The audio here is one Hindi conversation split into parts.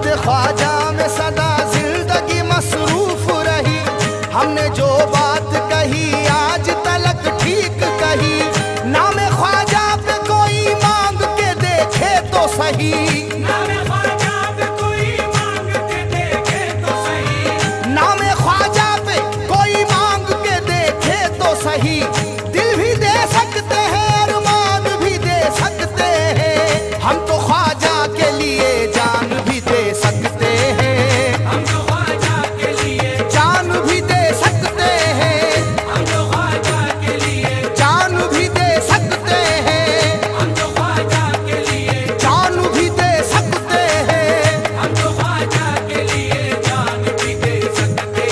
ख्वाजा में सदा जिंदगी मसरूफ रही। हमने जो बात कही आज तलक ठीक कही। नाम ख्वाजा पे कोई मांग के देखे तो सही। नाम ख्वाजा पे कोई मांग के देखे तो सही। नाम ख्वाजा पे कोई मांग के देखे तो सही। दिल भी दे सकते हैं, अरमान भी दे सकते हैं। हम तो ख्वाजा के लिए जान भी दे सकते हैं। हम तो ख्वाजा के लिए जान भी दे सकते हैं। हम तो ख्वाजा के लिए जान भी दे सकते हैं। हम तो ख्वाजा के लिए जान भी दे सकते हैं। हम तो ख्वाजा के लिए जान भी दे सकते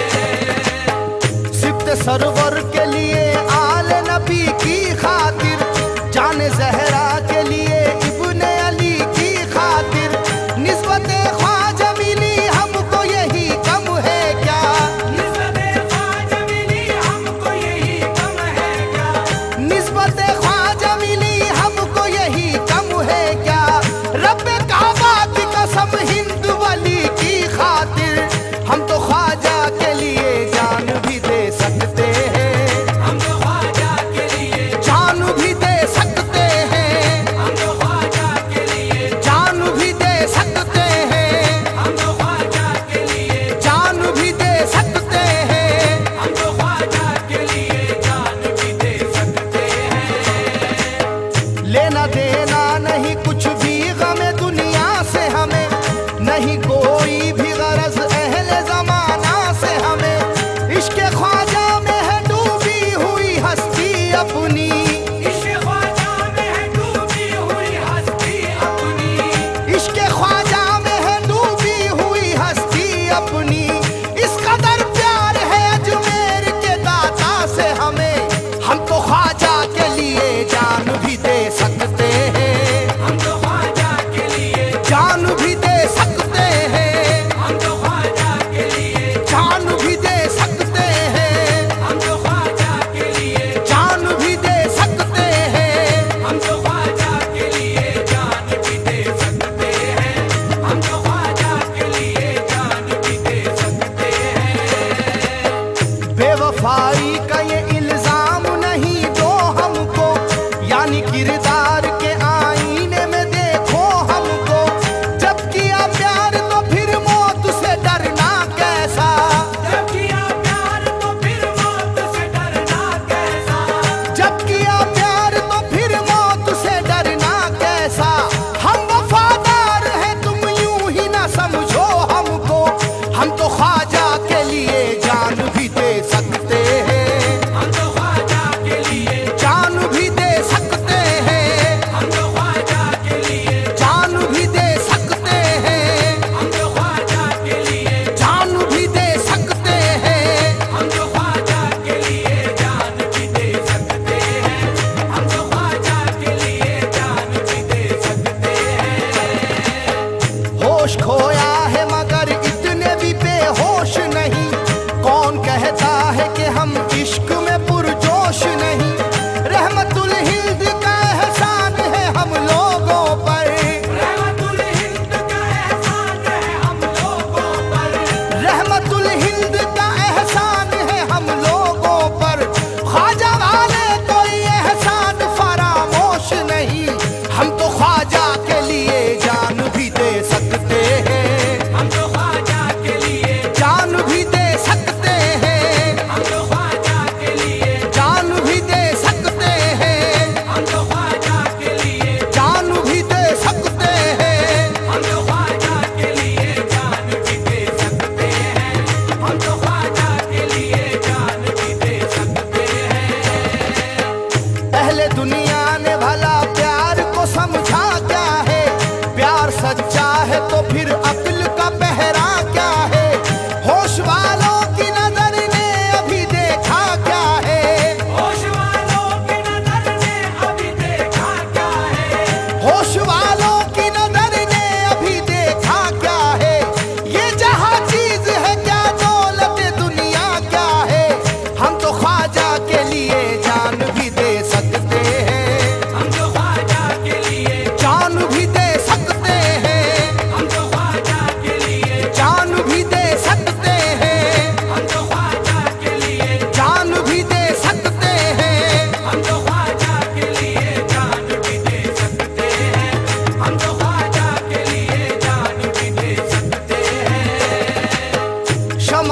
हैं। सिफ्त सरवर के लिए आले नबी की खातिर, जाने ज़हरा के लिए इब्ने अली की खातिर, निस्बते ख्वाजा मिली हमको यही कम है क्या? निस्बते ख्वाजा मिली हमको यही कम है क्या? निस्बते ख्वाजा मिली हमको यही कम है क्या? रब्बे काबा की कसम हिंद वली की खातिर, हम तो ख्वाजा के लिए जान भी दे सकते हैं। हम तो ख्वाजा के लिए जान भी दे सकते हैं। हम तो ख्वाजा के लिए जान भी दे सकते हैं। हम तो ख्वाजा के लिए जान भी दे सकते हैं। हम तो ख्वाजा के लिए जान भी दे सकते हैं। लेना देना नहीं कुछ भी गमे दुनिया से हमें, नहीं कोई भी गरज अहले ज़माना से हमें। इश्क़ ख्वाजा में है डूबी हुई हस्ती अपनी। इश्क़ ख्वाजा में है डूबी हुई हस्ती अपनी। इश्क़ ख्वाजा में है डूबी हुई हस्ती अपनी। इस कदर प्यार है अजमेर के दाता से हमें, हम तो ख्वाजा के लिए जान भी दे सकते हैं। हम तो ख्वाजा के लिए जान भी दे सकते हैं। हम तो ख्वाजा के लिए जान भी दे सकते हैं। हम तो ख्वाजा के लिए जान भी दे सकते हैं। हम तो ख्वाजा के लिए जान भी दे सकते हैं। हम तो ख्वाजा के लिए जान भी दे सकते हैं। बेवफाई का ये इल्जाम नहीं दो हमको, यानी किरदार के आईने में देखो हमको। जब किया प्यार तो फिर मौत से डरना कैसा? जब किया प्यार तो फिर मौत से डरना कैसा? जब किया प्यार तो फिर मौत से डरना कैसा? हम वफादार हैं तुम यूं ही ना समझो हमको। हम तो ख्वाजा के लिए जान भी दे सकते हैं।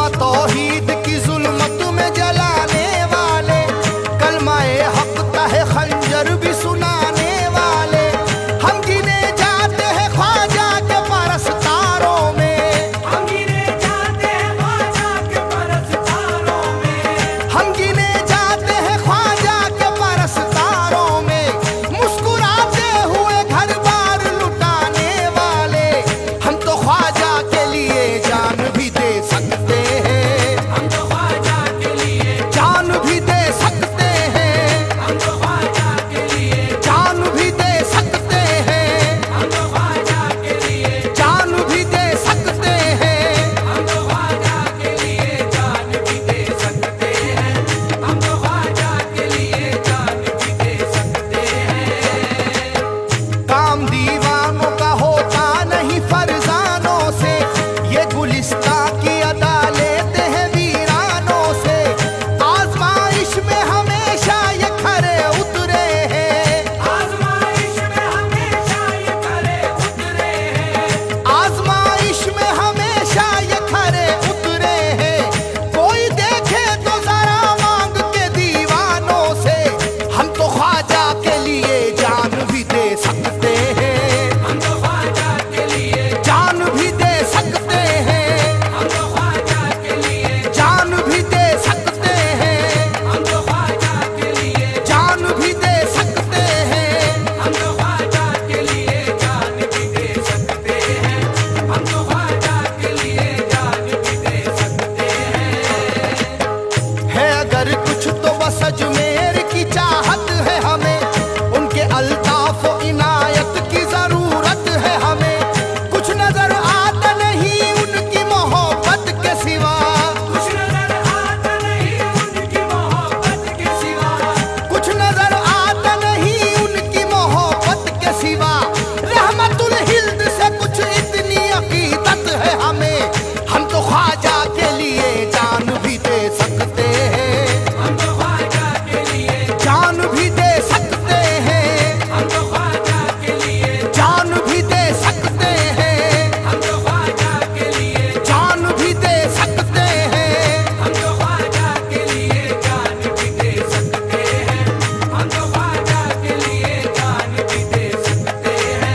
तौहीद की जुल्मत में जलाने वाले, कलमाए हक तहे खंजर भी सुनाने वाले, हम गिने जाते हैं ख्वाजा के परस्तारों में, हम गिने जाते हैं ख्वाजा के परस्तारों में, हम गिने जाते हैं ख्वाजा के परस्तारों में, मुस्कुराते हुए घर बार लुटाने वाले, हम तो ख्वाजा के लिए जान भी दे सकते हैं, हम तो ख्वाजा के लिए, जान भी दे सकते हैं, हम तो ख्वाजा के लिए, जान भी दे सकते हैं, हम तो ख्वाजा के लिए, जान भी दे सकते हैं, हम तो ख्वाजा के लिए जान भी दे सकते हैं, हम तो ख्वाजा के लिए जान भी दे सकते हैं। काम दीवानों का होता नहीं फरजानों से, ये गुलिस्ता की अदा लेते हैं वीरानों से, आजमाइश में हमेशा ये खरे उतरे हैं, आजमाइश में हमेशा ये खरे उतरे हैं, आजमाइश में हमेशा ये खरे उतरे हैं, कोई देखे तो जरा मांग के दीवानों से, हम तो ख्वाजा के लिए जान भी दे सकते हैं, हम तो ख्वाजा के लिए, जान भी दे सकते हैं, हम तो ख्वाजा के लिए, जान भी दे सकते हैं, हम तो ख्वाजा के लिए, जान भी दे सकते हैं, हम तो ख्वाजा के लिए जान भी दे सकते हैं, हम तो ख्वाजा के लिए जान भी दे सकते हैं। है अगर कुछ तो बस अजमेर की चाहत है हमें, उनके अल्ताफ व इनायत की जरूरत है हमें, कुछ नजर आता नहीं उनकी मोहब्बत के सिवा, कुछ नजर आता नहीं उनकी मोहब्बत के सिवा, कुछ नजर आता नहीं उनकी मोहब्बत के सिवा, रहमतुल हिंद से कुछ इतनी अकीदत है हमें, हम तो ख्वाजा के लिए जान भी दे सकते हैं, हम तो ख्वाजा के लिए, जान भी दे सकते हैं, हम तो ख्वाजा के लिए, जान भी दे सकते हैं, हम तो ख्वाजा के लिए, जान भी दे सकते हैं, हम तो ख्वाजा के लिए जान भी दे सकते हैं, हम तो ख्वाजा के लिए जान भी दे सकते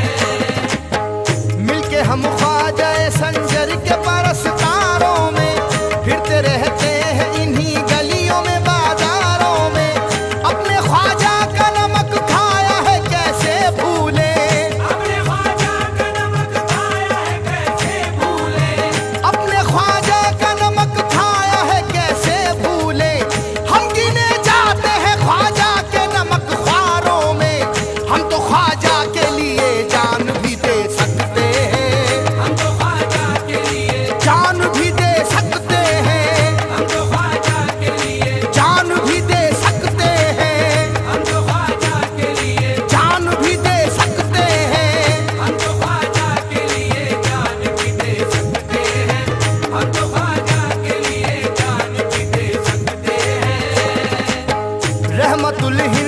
हैं। मिलके हम ख्वाजा संजर के परस्तारों में, फिरते रहते हैं इन्हीं गलियों में बाजारों में, अपने ख्वाजा का नमक खाया है कैसे भूले, अपने ख्वाजा का नमक खाया है कैसे भूले, अपने ख्वाजा का नमक खाया है कैसे भूले, हम गिने जाते हैं ख्वाजा के नमक ख्वारों में, हम तो ख्वाजा के लिए जान भी दे सकते हैं, हम तो ख्वाजा के लिए, जान भी दे सकते हैं, हम तो ख्वाजा के लिए, जान भी दे सकते हैं, हम तो ख्वाजा के लिए, जान भी दे सकते हैं, हम तो ख्वाजा के लिए जान भी दे सकते हैं, हम तो ख्वाजा के लिए जान भी दे सकते हैं। रहमतुल हिंद